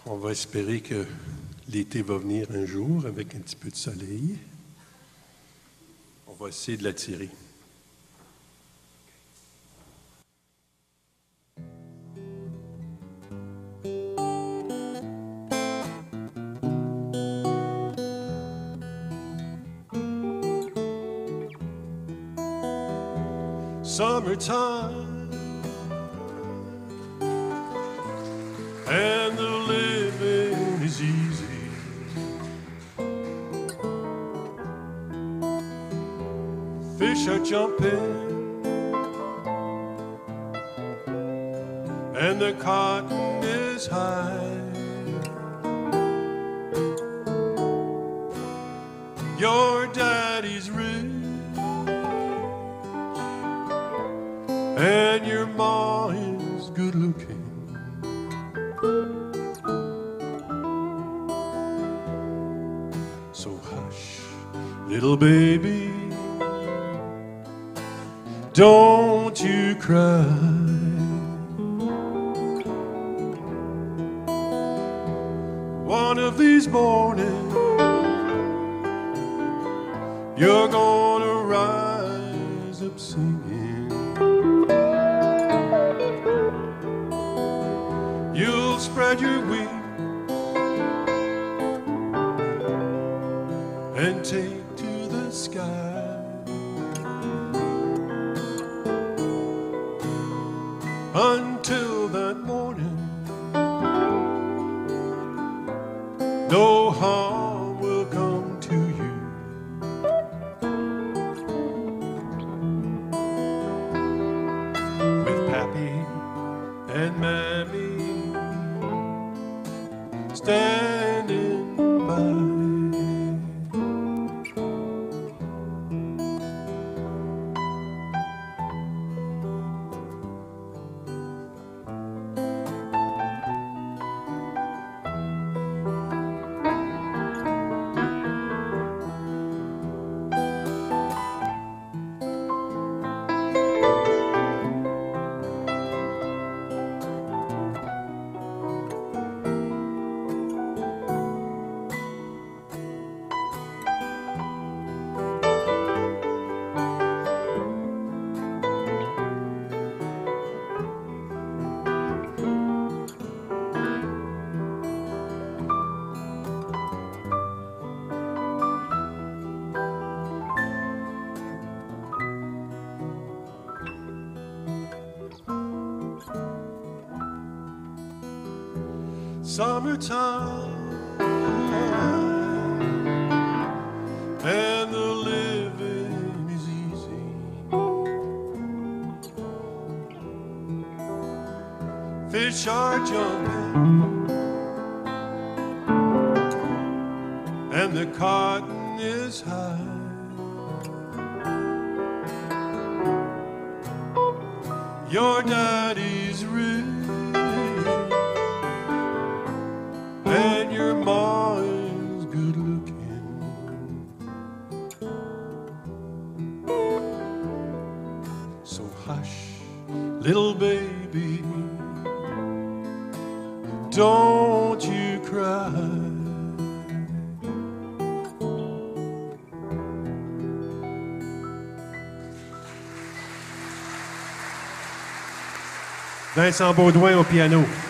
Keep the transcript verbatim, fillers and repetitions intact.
On va espérer que l'été va venir un jour avec un petit peu de soleil. On va essayer de l'attirer. Summertime and the living is easy. Fish are jumping and the cotton is high. Your daddy's rich and your ma is good looking. So hush, little baby, don't you cry. One of these mornings you're gonna rise up singing. You'll spread your wings and take to the sky. Until that morning, no harm will come to you. With Pappy and Mammy standing by. Summertime and the living is easy. Fish are jumping and the cotton is high. Your daddy's rich and your ma is good looking. So hush, little baby, don't you cry. Vincent Beaudoin au piano.